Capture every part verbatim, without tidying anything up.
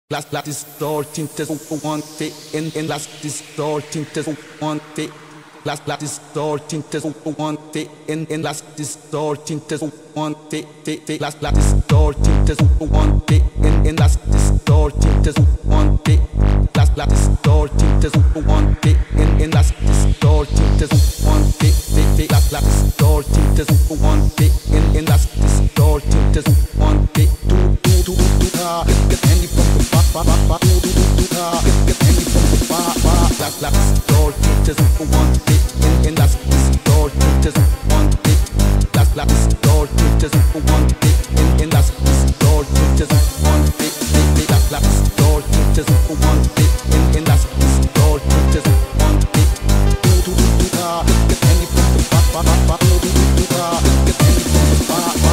Las las distorting te one te en en las distorting te one te las las distorting te one te en en las distorting te one te te te las las distorting te one te en en las distorting te one te las las distorting te one te en en las distorting te one te te te las las distorting te one te en en las distorting te one te tu tu tu tu ta get any from the pa pa pa pa tu tu tu ta get any from the pa pa las las distorting te one te en en las distorting te one te las las distorting te one te en en las distorting te one te te las las distorting te one te en en las distorting te one te tu tu tu ta get any from the pa pa pa pa tu tu tu ta get any from the pa pa.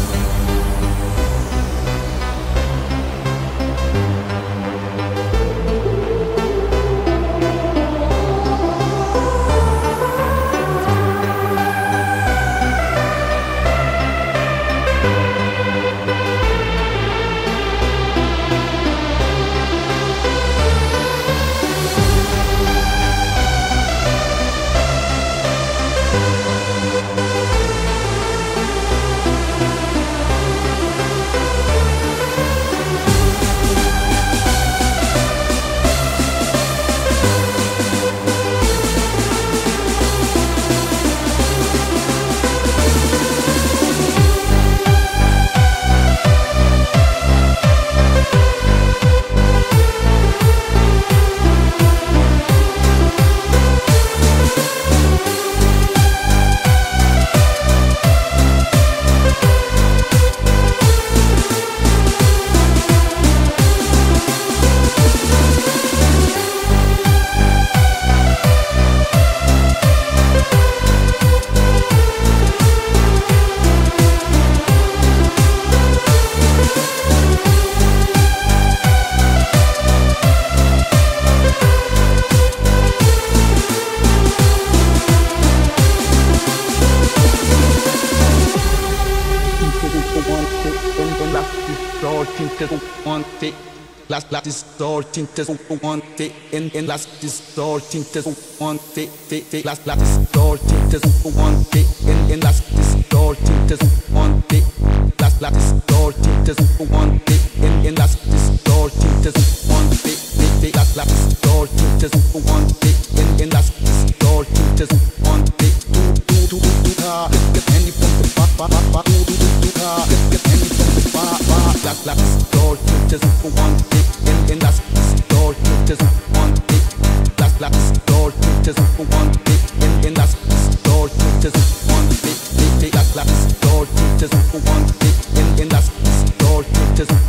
Las las distorting te one te en en las distorting te one te te te las las distorting te one te en en las distorting te one te las las distorting te one te en en las distorting te one te te te las las distorting te one te en en las distorting te one te tu tu tu tu ta get any from the pa pa pa pa tu tu tu ta get any from the pa pa las las distorting te one te en en las distorting te one te las las distorting te one te en en las distorting te one te te las las distorting te one te en en las distorting te